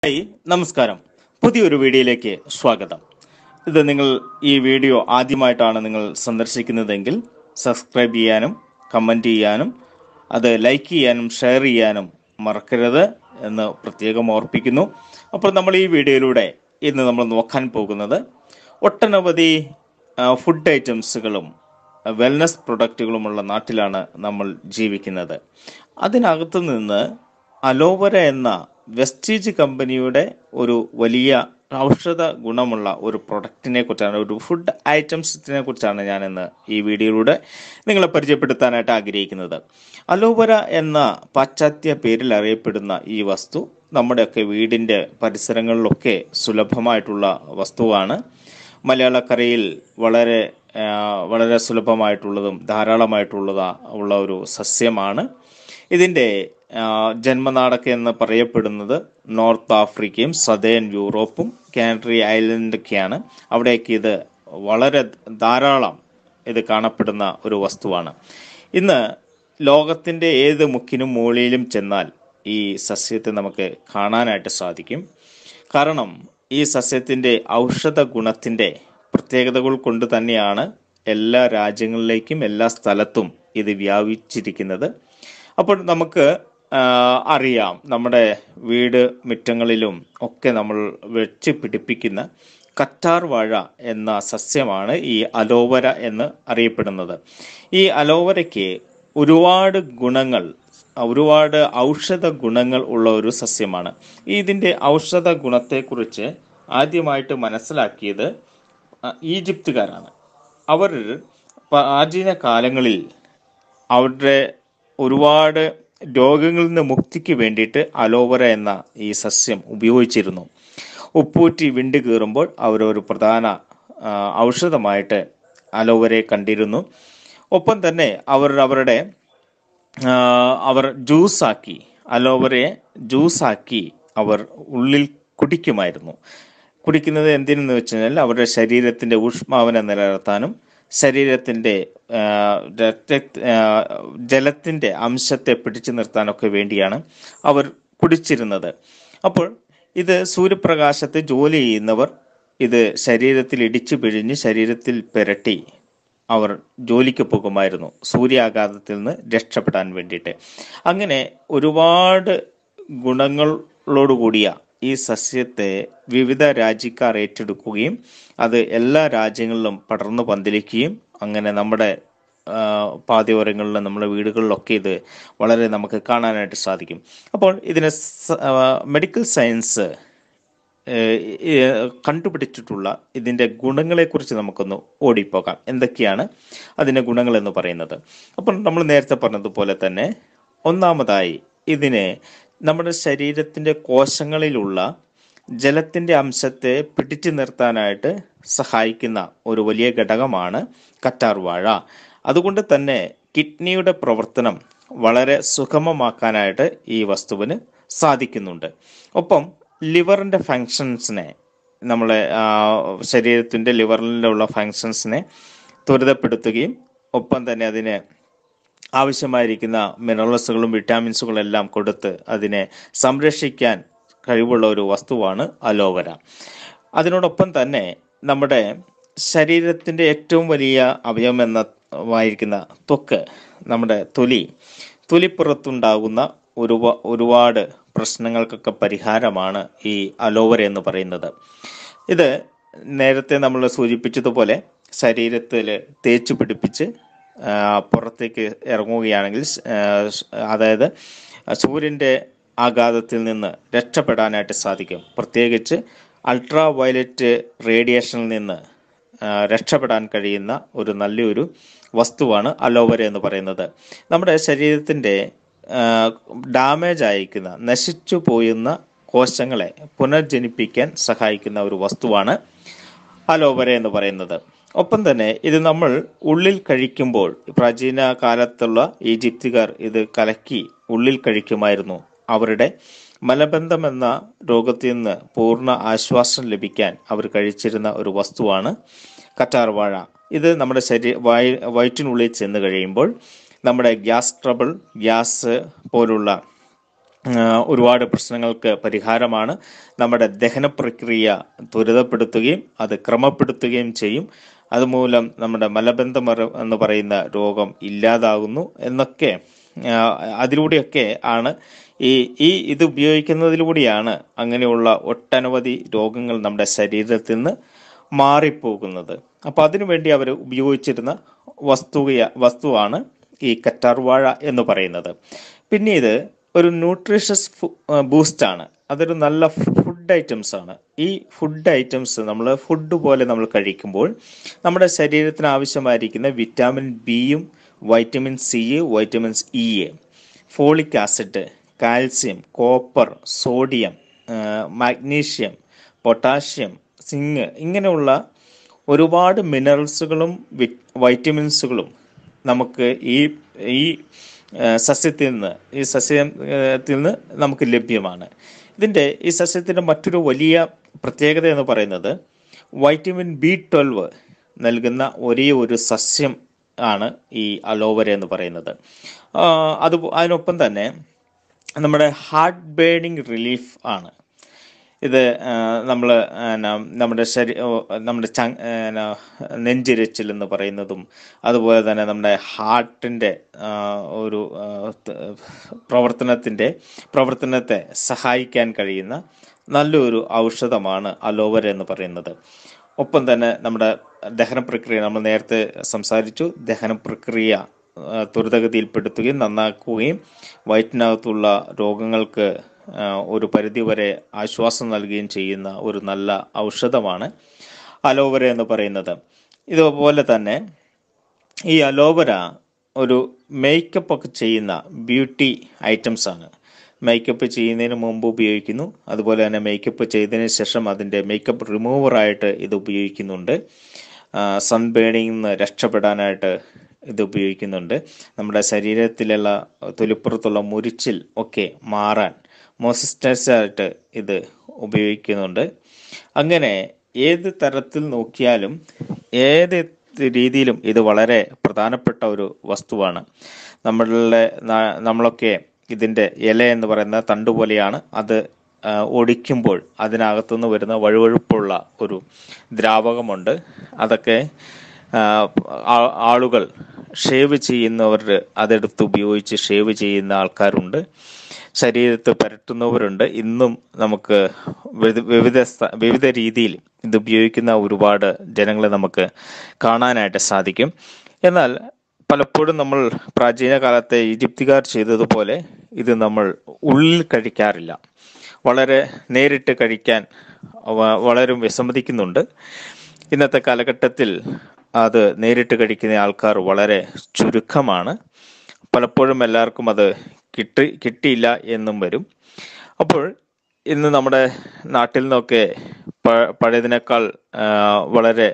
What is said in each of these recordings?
Hi, നമസ്കാരം. പുതിയൊരു വീഡിയോയിലേക്ക് സ്വാഗതം. ഇത് നിങ്ങൾ ഈ വീഡിയോ ആദ്യമായിട്ടാണ് നിങ്ങൾ സന്ദർശിക്കുന്നതെങ്കിൽ സബ്സ്ക്രൈബ് ചെയ്യാനും കമൻറ്റ് ചെയ്യാനും അത് ലൈക്ക് ചെയ്യാനും ഷെയർ ചെയ്യാനും മറക്കരുത് എന്ന് പ്രത്യേകം ഓർപ്പിക്കുന്നു. അപ്പോൾ നമ്മൾ ഈ വീഡിയോയിലൂടെ ഇന്ന് നമ്മൾ നോക്കാൻ പോകുന്നത് ഒട്ടനവധി ഫുഡ് ഐറ്റംസുകളും വെൽനസ് പ്രൊഡക്റ്റുകളുമുള്ള നാട്ടിലാണ് നമ്മൾ ജീവിക്കുന്നത്. അതിനകത്തു നിന്ന് അലോവര എന്ന വെസ്റ്റീജ് കമ്പനിയുടെ ഒരു വലിയ ഔഷധ ഗുണമുള്ള ഒരു പ്രൊഡക്റ്റിനെ കുറിച്ചാണ്, ഒരു ഫുഡ് ഐറ്റംസിനെ കുറിച്ചാണ് ഞാൻ ഇന്ന് ഈ വീഡിയോയിലൂടെ നിങ്ങളെ പരിചയപ്പെടുത്താനായിട്ട് ആഗ്രഹിക്കുന്നത്. അലോവര എന്ന പാശ്ചാത്യ പേരിൽ അറിയപ്പെടുന്ന ഈ വസ്തു നമ്മുടെയൊക്കെ വീടിൻ്റെ പരിസരങ്ങളിലൊക്കെ സുലഭമായിട്ടുള്ള വസ്തുവാണ്. മലയാളക്കരയിൽ വളരെ സുലഭമായിട്ടുള്ളതും ധാരാളമായിട്ടുള്ള ഒരു സസ്യമാണ്. ഇതിൻ്റെ ജന്മനാടൊക്കെ എന്ന് പറയപ്പെടുന്നത് നോർത്ത് ആഫ്രിക്കയും സദേൺ യൂറോപ്പും കാനറി ഐലൻഡൊക്കെയാണ്. അവിടേക്ക് ഇത് വളരെ ധാരാളം ഇത് കാണപ്പെടുന്ന ഒരു വസ്തുവാണ്. ഇന്ന് ലോകത്തിൻ്റെ ഏത് മുക്കിനും മൂലയിലും ചെന്നാൽ ഈ സസ്യത്തെ നമുക്ക് കാണാനായിട്ട് സാധിക്കും. കാരണം ഈ സസ്യത്തിൻ്റെ ഔഷധ ഗുണത്തിൻ്റെ പ്രത്യേകതകൾ കൊണ്ട് തന്നെയാണ് എല്ലാ രാജ്യങ്ങളിലേക്കും എല്ലാ സ്ഥലത്തും ഇത് വ്യാപിച്ചിരിക്കുന്നത്. അപ്പോൾ നമുക്ക് അറിയാം, നമ്മുടെ വീട് മുറ്റങ്ങളിലും ഒക്കെ നമ്മൾ വെച്ച് പിടിപ്പിക്കുന്ന കറ്റാർ വാഴ എന്ന സസ്യമാണ് ഈ അലോവര എന്ന് അറിയപ്പെടുന്നത്. ഈ അലോവരയ്ക്ക് ഒരുപാട് ഔഷധ ഗുണങ്ങൾ ഉള്ള ഒരു സസ്യമാണ്. ഇതിൻ്റെ ഔഷധ ഗുണത്തെക്കുറിച്ച് ആദ്യമായിട്ട് മനസ്സിലാക്കിയത് ഈജിപ്തുകാരാണ്. അവർ പ്രാചീന കാലങ്ങളിൽ അവരുടെ ഒരുപാട് രോഗങ്ങളിൽ നിന്ന് മുക്തിക്ക് വേണ്ടിയിട്ട് അലോവര എന്ന ഈ സസ്യം ഉപയോഗിച്ചിരുന്നു. ഉപ്പൂറ്റി വിണ്ട് കീറുമ്പോൾ അവരൊരു പ്രധാന ഔഷധമായിട്ട് അലോവരയെ കണ്ടിരുന്നു. ഒപ്പം തന്നെ അവർ അലോവരയെ ജ്യൂസാക്കി അവർ ഉള്ളിൽ കുടിക്കുമായിരുന്നു. കുടിക്കുന്നത് എന്തിനെന്ന് വെച്ച് കഴിഞ്ഞാൽ അവരുടെ ശരീരത്തിൻ്റെ ഊഷ്മാവിനെ നിലനിർത്താനും ശരീരത്തിൻ്റെ ജലത്തിൻ്റെ അംശത്തെ പിടിച്ചു നിർത്താനൊക്കെ വേണ്ടിയാണ് അവർ കുടിച്ചിരുന്നത്. അപ്പോൾ ഇത് സൂര്യപ്രകാശത്ത് ജോലി ചെയ്യുന്നവർ ഇത് ശരീരത്തിൽ ഇടിച്ചു പിഴിഞ്ഞ് ശരീരത്തിൽ പുരട്ടി അവർ ജോലിക്ക് പോകുമായിരുന്നു, സൂര്യാഘാതത്തിൽ നിന്ന് രക്ഷപ്പെടാൻ വേണ്ടിയിട്ട്. അങ്ങനെ ഒരുപാട് ഗുണങ്ങളോടുകൂടിയ ഈ സസ്യത്തെ വിവിധ രാജ്യക്കാർ ഏറ്റെടുക്കുകയും അത് എല്ലാ രാജ്യങ്ങളിലും പടർന്നു പന്തലിക്കുകയും അങ്ങനെ നമ്മുടെ പാതയോരങ്ങളിലും നമ്മുടെ വീടുകളിലൊക്കെ ഇത് വളരെ നമുക്ക് കാണാനായിട്ട് സാധിക്കും. അപ്പോൾ ഇതിനെ മെഡിക്കൽ സയൻസ് കണ്ടുപിടിച്ചിട്ടുള്ള ഇതിൻ്റെ ഗുണങ്ങളെക്കുറിച്ച് നമുക്കൊന്ന് ഓടിപ്പോകാം. എന്തൊക്കെയാണ് അതിൻ്റെ ഗുണങ്ങൾ എന്ന് പറയുന്നത്? അപ്പോൾ നമ്മൾ നേരത്തെ പറഞ്ഞതുപോലെ തന്നെ ഒന്നാമതായി ഇതിനെ നമ്മുടെ ശരീരത്തിൻ്റെ കോശങ്ങളിലുള്ള ജലത്തിൻ്റെ അംശത്തെ പിടിച്ചു നിർത്താനായിട്ട് സഹായിക്കുന്ന ഒരു വലിയ ഘടകമാണ് കറ്റാർ വാഴ. അതുകൊണ്ട് തന്നെ കിഡ്നിയുടെ പ്രവർത്തനം വളരെ സുഗമമാക്കാനായിട്ട് ഈ വസ്തുവിന് സാധിക്കുന്നുണ്ട്. ഒപ്പം ലിവറിൻ്റെ ഫങ്ഷൻസിനെ, നമ്മളെ ശരീരത്തിൻ്റെ ലിവറിലുള്ള ഫങ്ഷൻസിനെ ത്വരിതപ്പെടുത്തുകയും ഒപ്പം തന്നെ അതിനെ ആവശ്യമായിരിക്കുന്ന മിനറൽസുകളും വിറ്റാമിൻസുകളും എല്ലാം കൊടുത്ത് അതിനെ സംരക്ഷിക്കാൻ കഴിവുള്ള ഒരു വസ്തുവാണ് അലോവര. അതിനോടൊപ്പം തന്നെ നമ്മുടെ ശരീരത്തിൻ്റെ ഏറ്റവും വലിയ അവയവമായിരിക്കുന്ന ത്വക്ക്, നമ്മുടെ തൊലിപ്പുറത്തുണ്ടാകുന്ന ഒരുപാട് പ്രശ്നങ്ങൾക്കൊക്കെ പരിഹാരമാണ് ഈ അലോവര എന്ന് പറയുന്നത്. ഇത് നേരത്തെ നമ്മൾ സൂചിപ്പിച്ചതുപോലെ ശരീരത്തിൽ തേച്ച് പിടിപ്പിച്ച് പുറത്തേക്ക് ഇറങ്ങുകയാണെങ്കിൽ, അതായത് സൂര്യൻ്റെ ആഘാതത്തിൽ നിന്ന് രക്ഷപ്പെടാനായിട്ട് സാധിക്കും. പ്രത്യേകിച്ച് അൾട്രാ വയലറ്റ് റേഡിയേഷനിൽ നിന്ന് രക്ഷപ്പെടാൻ കഴിയുന്ന ഒരു നല്ലൊരു വസ്തുവാണ് അലോവര എന്ന് പറയുന്നത്. നമ്മുടെ ശരീരത്തിൻ്റെ ഡാമേജ് അയക്കുന്ന, നശിച്ചു പോയുന്ന കോശങ്ങളെ പുനർജനിപ്പിക്കാൻ സഹായിക്കുന്ന ഒരു വസ്തുവാണ് അലോവര എന്ന് പറയുന്നത്. ഒപ്പം തന്നെ ഇത് നമ്മൾ ഉള്ളിൽ കഴിക്കുമ്പോൾ, പ്രാചീന കാലത്തുള്ള ഈജിപ്തുകാർ ഇത് കലക്കി ഉള്ളിൽ കഴിക്കുമായിരുന്നു. അവരുടെ മലബന്ധം എന്ന രോഗത്തിൽ നിന്ന് പൂർണ്ണ ആശ്വാസം ലഭിക്കാൻ അവർ കഴിച്ചിരുന്ന ഒരു വസ്തുവാണ് കറ്റാർ വാഴ. ഇത് നമ്മുടെ വയറ്റിനുള്ളിൽ ചെന്ന് കഴിയുമ്പോൾ നമ്മുടെ ഗ്യാസ് പോലുള്ള ഒരുപാട് പ്രശ്നങ്ങൾക്ക് പരിഹാരമാണ്. നമ്മുടെ ദഹന പ്രക്രിയ ത്വരിതപ്പെടുത്തുകയും അത് ക്രമപ്പെടുത്തുകയും ചെയ്യും. അതുമൂലം നമ്മുടെ മലബന്ധം എന്ന് പറയുന്ന രോഗം ഇല്ലാതാകുന്നു എന്നൊക്കെ അതിലൂടെയൊക്കെ ആണ് ഈ ഈ ഇത് ഉപയോഗിക്കുന്നതിലൂടെയാണ് അങ്ങനെയുള്ള ഒട്ടനവധി രോഗങ്ങൾ നമ്മുടെ ശരീരത്തിൽ നിന്ന് മാറിപ്പോകുന്നത്. അപ്പൊ അതിനുവേണ്ടി അവർ ഉപയോഗിച്ചിരുന്ന വസ്തുവാണ് ഈ കറ്റാർവാഴ എന്ന് പറയുന്നത്. പിന്നീട് ഒരു ന്യൂട്രീഷ്യസ് ബൂസ്റ്റ് ആണ്. അതൊരു നല്ല ഫുഡ് ഐറ്റംസ് ആണ്. ഈ ഫുഡ് ഐറ്റംസ് നമ്മൾ ഫുഡ് പോലെ നമ്മൾ കഴിക്കുമ്പോൾ നമ്മുടെ ശരീരത്തിന് ആവശ്യമായിരിക്കുന്ന വിറ്റാമിൻ ബിയും vitamin C, vitamins E, folic acid, calcium, copper, sodium, magnesium, potassium, zinc ഇങ്ങനെയുള്ള ഒരുപാട് മിനറൽസുകളും വൈറ്റമിൻസുകളും നമുക്ക് ഈ സസ്യത്തിൽ നിന്ന് നമുക്ക് ലഭ്യമാണ്. ഈ സസ്യത്തിൻ്റെ മറ്റൊരു വലിയ പ്രത്യേകത എന്ന് പറയുന്നത് വൈറ്റമിൻ B12 നൽകുന്ന ഒരേ ഒരു സസ്യം ആണ് ഈ അലോവേര എന്ന് പറയുന്നത്. അതിനൊപ്പം തന്നെ നമ്മുടെ ഹാർട്ട് ബേണിംഗ് റിലീഫ് ആണ് ഇത്. നമ്മുടെ നെഞ്ചിരച്ചിൽ എന്ന് പറയുന്നതും അതുപോലെ തന്നെ നമ്മുടെ ഹാർട്ടിൻ്റെ ഒരു പ്രവർത്തനത്തെ സഹായിക്കാൻ കഴിയുന്ന നല്ലൊരു ഔഷധമാണ് അലോവേര എന്ന് പറയുന്നത്. ഒപ്പം തന്നെ നമ്മുടെ ദഹന പ്രക്രിയ നമ്മൾ നേരത്തെ സംസാരിച്ചു. ദഹന പ്രക്രിയ ത്വരിതഗതിയിൽപ്പെടുത്തുകയും നന്നാക്കുകയും വയറ്റിനകത്തുള്ള രോഗങ്ങൾക്ക് ഒരു പരിധിവരെ ആശ്വാസം നൽകുകയും ചെയ്യുന്ന ഒരു നല്ല ഔഷധമാണ് അലോവേര എന്ന് പറയുന്നത്. ഇതുപോലെ തന്നെ ഈ അലോവേര ഒരു മേക്കപ്പ് ഒക്കെ ചെയ്യുന്ന ബ്യൂട്ടി ഐറ്റംസ് ആണ്. മേക്കപ്പ് ചെയ്യുന്നതിന് മുമ്പ് ഉപയോഗിക്കുന്നു. അതുപോലെ തന്നെ മേക്കപ്പ് ചെയ്തതിന് ശേഷം അതിൻ്റെ മേക്കപ്പ് റിമൂവറായിട്ട് ഇത് ഉപയോഗിക്കുന്നുണ്ട്. സൺബേണിൽ നിന്ന് രക്ഷപ്പെടാനായിട്ട് ഇത് ഉപയോഗിക്കുന്നുണ്ട്. നമ്മുടെ ശരീരത്തിലുള്ള തൊലിപ്പുറത്തുള്ള മുരിച്ചിൽ ഒക്കെ മാറാൻ മോയ്സ്ചറൈസറായിട്ട് ഇത് ഉപയോഗിക്കുന്നുണ്ട്. അങ്ങനെ ഏത് തരത്തിൽ നോക്കിയാലും ഏത് രീതിയിലും ഇത് വളരെ പ്രധാനപ്പെട്ട ഒരു വസ്തുവാണ്. നമ്മളൊക്കെ ഇതിൻ്റെ ഇല എന്ന് പറയുന്ന തണ്ട് പോലെയാണ്. അത് ഒടിക്കുമ്പോൾ അതിനകത്തുനിന്ന് വരുന്ന വഴുവഴുപ്പുള്ള ഒരു ദ്രാവകമുണ്ട്. അതൊക്കെ ആളുകൾ ഷേവ് ചെയ്യുന്നവർ അതെടുത്ത് ഉപയോഗിച്ച് ഷേവ് ചെയ്യുന്ന ആൾക്കാരുണ്ട്. ശരീരത്ത് പരട്ടുന്നവരുണ്ട്. ഇന്നും നമുക്ക് വിവിധ രീതിയിൽ ഇത് ഉപയോഗിക്കുന്ന ഒരുപാട് ജനങ്ങളെ നമുക്ക് കാണാനായിട്ട് സാധിക്കും. എന്നാൽ പലപ്പോഴും നമ്മൾ പ്രാചീന കാലത്തെ ഈജിപ്തുകാർ ചെയ്തതുപോലെ ഇത് നമ്മൾ ഉള്ളിൽ കഴിക്കാറില്ല. വളരെ നേരിട്ട് കഴിക്കാൻ വളരെ വിസമ്മതിക്കുന്നുണ്ട്. ഇന്നത്തെ കാലഘട്ടത്തിൽ അത് നേരിട്ട് കഴിക്കുന്ന ആൾക്കാർ വളരെ ചുരുക്കമാണ്. പലപ്പോഴും എല്ലാവർക്കും അത് കിട്ടിയില്ല എന്നും വരും. അപ്പോൾ ഇന്ന് നമ്മുടെ നാട്ടിൽ നിന്നൊക്കെ പഴയതിനേക്കാൾ വളരെ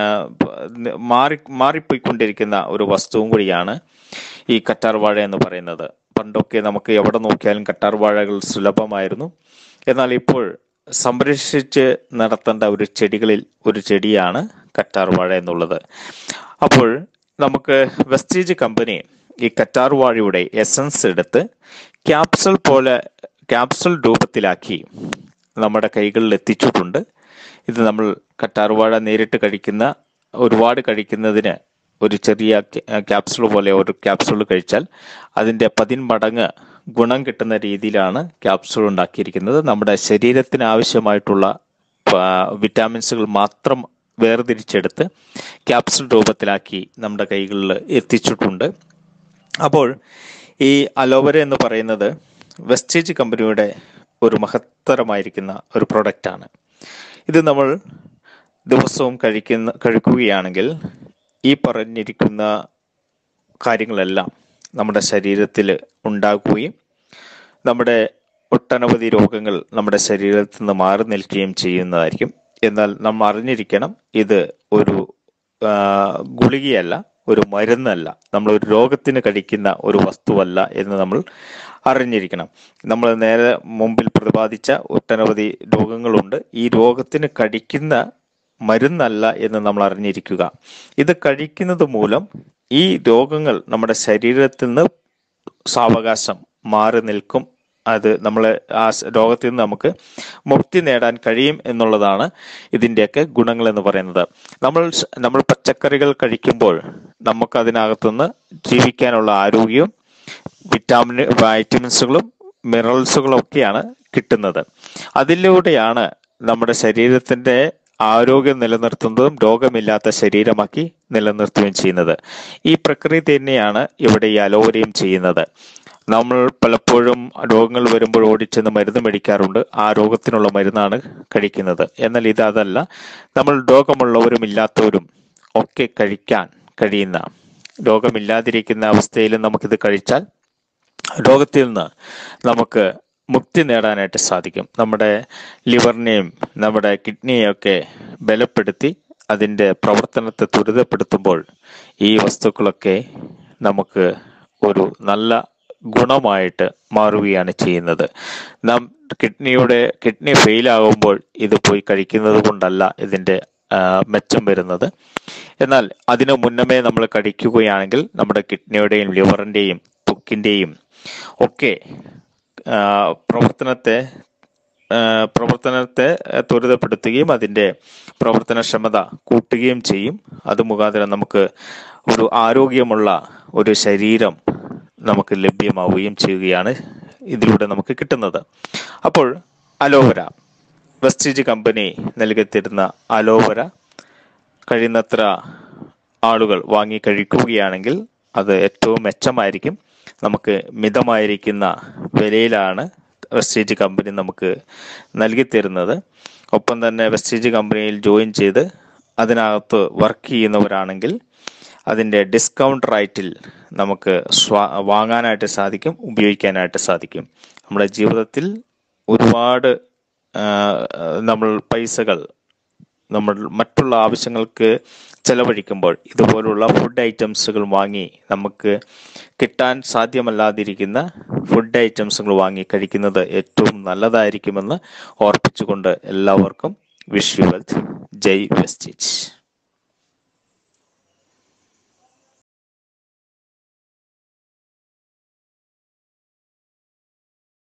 മാറിപ്പോയിക്കൊണ്ടിരിക്കുന്ന ഒരു വസ്തുവും കൂടിയാണ് ഈ കറ്റാർവാഴ എന്ന് പറയുന്നത്. പണ്ടൊക്കെ നമുക്ക് എവിടെ നോക്കിയാലും കറ്റാർവാഴകൾ സുലഭമായിരുന്നു. എന്നാൽ ഇപ്പോൾ സംരക്ഷിച്ച് നടത്തേണ്ട ചെടികളിൽ ഒരു ചെടിയാണ് കറ്റാർവാഴ എന്നുള്ളത്. അപ്പോൾ നമുക്ക് വെസ്റ്റീജ് കമ്പനി ഈ കറ്റാർവാഴയുടെ എസൻസ് എടുത്ത് ക്യാപ്സൂൾ രൂപത്തിലാക്കി നമ്മുടെ കൈകളിൽ എത്തിച്ചിട്ടുണ്ട്. ഇത് നമ്മൾ കറ്റാർവാഴ നേരിട്ട് ഒരുപാട് കഴിക്കുന്നതിന് ഒരു ചെറിയ ക്യാപ്സൂൾ പോലെ ഒരു ക്യാപ്സൂൾ കഴിച്ചാൽ അതിൻ്റെ 10 മടങ്ങ് ഗുണം കിട്ടുന്ന രീതിയിലാണ് ക്യാപ്സൂൾ ഉണ്ടാക്കിയിരിക്കുന്നത്. നമ്മുടെ ശരീരത്തിന് ആവശ്യമായിട്ടുള്ള വിറ്റാമിൻസുകൾ മാത്രം വേർതിരിച്ചെടുത്ത് ക്യാപ്സൂൾ രൂപത്തിലാക്കി നമ്മുടെ കൈകളിൽ എത്തിച്ചിട്ടുണ്ട്. അപ്പോൾ ഈ അലോവേര എന്ന് പറയുന്നത് വെസ്റ്റീജ് കമ്പനിയുടെ ഒരു മഹത്തരമായിരിക്കുന്ന ഒരു പ്രൊഡക്റ്റാണ്. ഇത് നമ്മൾ ദിവസവും കഴിക്കുകയാണെങ്കിൽ ഈ പറഞ്ഞിരിക്കുന്ന കാര്യങ്ങളെല്ലാം നമ്മുടെ ശരീരത്തിൽ ഉണ്ടാകുകയും നമ്മുടെ ഒട്ടനവധി രോഗങ്ങൾ നമ്മുടെ ശരീരത്തിൽ നിന്ന് മാറി നിൽക്കുകയും ചെയ്യുന്നതായിരിക്കും. എന്നാൽ നമ്മൾ അറിഞ്ഞിരിക്കണം, ഇത് ഒരു ഗുളികയല്ല, ഒരു മരുന്നല്ല, നമ്മൾ ഒരു രോഗത്തിന് കഴിക്കുന്ന ഒരു വസ്തുവല്ല എന്ന് നമ്മൾ അറിഞ്ഞിരിക്കണം. നമ്മൾ നേരെ മുമ്പിൽ പ്രതിപാദിച്ച ഒട്ടനവധി രോഗങ്ങളുണ്ട്. ഈ രോഗത്തിന് കഴിക്കുന്ന മരുന്നല്ല എന്ന് നമ്മൾ അറിഞ്ഞിരിക്കുക. ഇത് കഴിക്കുന്നത് മൂലം ഈ രോഗങ്ങൾ നമ്മുടെ ശരീരത്തിൽ നിന്ന് സാവകാശം മാറി നിൽക്കും അത് നമ്മളെ ആ രോഗത്തിൽ നിന്ന് നമുക്ക് മുക്തി നേടാൻ കഴിയും എന്നുള്ളതാണ് ഇതിൻ്റെയൊക്കെ ഗുണങ്ങൾ എന്ന് പറയുന്നത്. നമ്മൾ പച്ചക്കറികൾ കഴിക്കുമ്പോൾ നമുക്ക് അതിനകത്തുനിന്ന് ജീവിക്കാനുള്ള ആരോഗ്യവും വൈറ്റമിൻസുകളും മിനറൽസുകളും ഒക്കെയാണ് കിട്ടുന്നത്. അതിലൂടെയാണ് നമ്മുടെ ശരീരത്തിന്റെ ആരോഗ്യം നിലനിർത്തുന്നതും രോഗമില്ലാത്ത ശരീരമാക്കി നിലനിർത്തുകയും ചെയ്യുന്നത്. ഈ പ്രക്രിയ തന്നെയാണ് ഇവിടെ ഈ അലോവരയും ചെയ്യുന്നത്. നമ്മൾ പലപ്പോഴും രോഗങ്ങൾ വരുമ്പോൾ ഓടിച്ചെന്ന് മരുന്ന് മേടിക്കാറുണ്ട്. ആ രോഗത്തിനുള്ള മരുന്നാണ് കഴിക്കുന്നത്. എന്നാൽ ഇതല്ല, നമ്മൾ രോഗമുള്ളവരും ഇല്ലാത്തവരും ഒക്കെ കഴിക്കാൻ കഴിയുന്ന, രോഗമില്ലാതിരിക്കുന്ന അവസ്ഥയിലും നമുക്കിത് കഴിച്ചാൽ രോഗത്തിൽ നിന്ന് നമുക്ക് മുക്തി നേടാനായിട്ട് സാധിക്കും. നമ്മുടെ ലിവറിനെയും നമ്മുടെ കിഡ്നിയെയും ഒക്കെ ബലപ്പെടുത്തി അതിൻ്റെ പ്രവർത്തനത്തെ ത്വരിതപ്പെടുത്തുമ്പോൾ ഈ വസ്തുക്കളൊക്കെ നമുക്ക് ഒരു നല്ല ഗുണമായിട്ട് മാറുകയാണ് ചെയ്യുന്നത്. നാം കിഡ്നി ഫെയിലാകുമ്പോൾ ഇത് പോയി കഴിക്കുന്നത് കൊണ്ടല്ല ഇതിൻ്റെ മെച്ചം വരുന്നത്. എന്നാൽ അതിനു മുന്നമേ നമ്മൾ കഴിക്കുകയാണെങ്കിൽ നമ്മുടെ കിഡ്നിയുടെയും ലിവറിൻ്റെയും ത്വക്കിൻ്റെയും ഒക്കെ പ്രവർത്തനത്തെ ത്വരിതപ്പെടുത്തുകയും അതിൻ്റെ പ്രവർത്തനക്ഷമത കൂട്ടുകയും ചെയ്യും. അത് മുഖാന്തരം നമുക്ക് ഒരു ആരോഗ്യമുള്ള ഒരു ശരീരം നമുക്ക് ലഭ്യമാവുകയും ചെയ്യുകയാണ് ഇതിലൂടെ നമുക്ക് കിട്ടുന്നത്. അപ്പോൾ അലോവര, വെസ്റ്റീജ് കമ്പനി നൽകിത്തരുന്ന അലോവര കഴിയുന്നത്ര ആളുകൾ വാങ്ങി കഴിക്കുകയാണെങ്കിൽ അത് ഏറ്റവും മെച്ചമായിരിക്കും. നമുക്ക് മിതമായിരിക്കുന്ന വിലയിലാണ് വെസ്റ്റീജ് കമ്പനി നമുക്ക് നൽകിത്തരുന്നത്. ഒപ്പം തന്നെ വെസ്റ്റീജ് കമ്പനിയിൽ ജോയിൻ ചെയ്ത് അതിനകത്ത് വർക്ക് ചെയ്യുന്നവരാണെങ്കിൽ അതിൻ്റെ ഡിസ്കൗണ്ട് റേറ്റിൽ നമുക്ക് വാങ്ങാനായിട്ട് സാധിക്കും, ഉപയോഗിക്കാനായിട്ട് സാധിക്കും. നമ്മുടെ ജീവിതത്തിൽ ഒരുപാട് നമ്മൾ പൈസകൾ നമ്മൾ മറ്റുള്ള ആവശ്യങ്ങൾക്ക് ചെലവഴിക്കുമ്പോൾ ഇതുപോലുള്ള ഫുഡ് ഐറ്റംസുകൾ വാങ്ങി നമുക്ക് കിട്ടാൻ സാധ്യമല്ലാതിരിക്കുന്ന ഫുഡ് ഐറ്റംസുകൾ വാങ്ങി കഴിക്കുന്നത് ഏറ്റവും നല്ലതായിരിക്കുമെന്ന് ഓർപ്പിച്ചുകൊണ്ട് എല്ലാവർക്കും വിഷ് യു വെൽത്ത്. ജയ് വെസ്റ്റീജ്.